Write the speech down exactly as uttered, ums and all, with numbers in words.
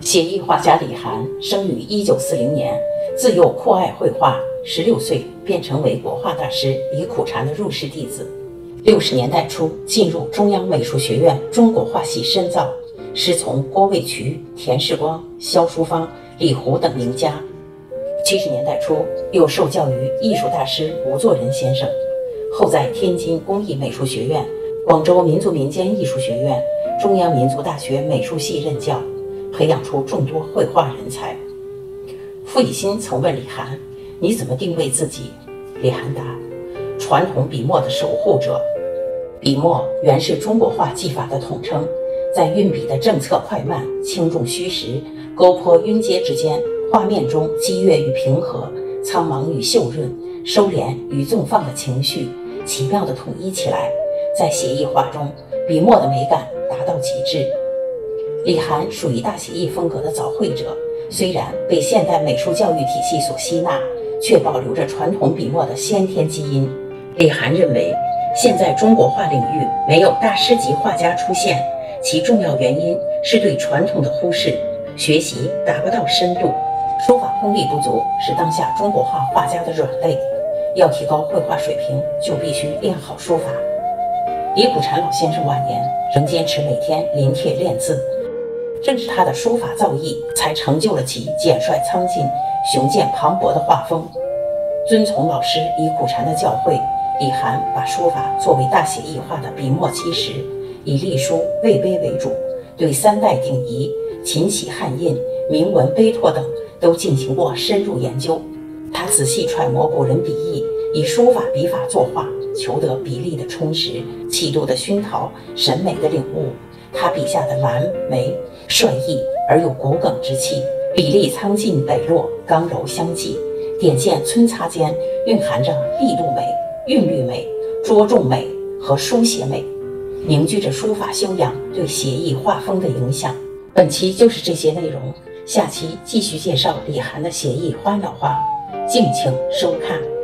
写意画家李涵生于一九四零年，自幼酷爱绘画，十六岁便成为国画大师李苦禅的入室弟子。六十年代初进入中央美术学院中国画系深造，师从郭卫渠、田世光、萧淑芳、李湖等名家。七十年代初又受教于艺术大师吴作人先生，后在天津工艺美术学院、广州民族民间艺术学院、中央民族大学美术系任教，培养出众多绘画人才。傅以新曾问李涵：“你怎么定位自己？”李涵答：“传统笔墨的守护者。”笔墨原是中国画技法的统称，在运笔的正策快慢、轻重虚实、勾泼晕接之间，画面中激越与平和、苍茫与秀润、收敛与纵放的情绪奇妙地统一起来，在写意画中，笔墨的美感达到极致。李涵属于大写意风格的早绘者，虽然被现代美术教育体系所吸纳，却保留着传统笔墨的先天基因。李涵认为，现在中国画领域没有大师级画家出现，其重要原因是对传统的忽视，学习达不到深度，书法功力不足是当下中国画画家的软肋。要提高绘画水平，就必须练好书法。李苦禅老先生晚年仍坚持每天临帖练字，正是他的书法造诣，才成就了其简率苍劲、雄健磅礴的画风。遵从老师李苦禅的教诲，李涵把书法作为大写意画的笔墨基石，以隶书、魏碑为主，对三代鼎彝、秦玺汉印、铭文碑拓等都进行过深入研究。他仔细揣摩古人笔意，以书法笔法作画，求得笔力的充实、气度的熏陶、审美的领悟。他笔下的蓝眉率意而有骨梗之气，笔力苍劲磊落，刚柔相济，点线皴擦间蕴含着力度美、韵律美、拙重美和书写美，凝聚着书法修养对写意画风的影响。本期就是这些内容，下期继续介绍李涵的写意花鸟画，敬请收看。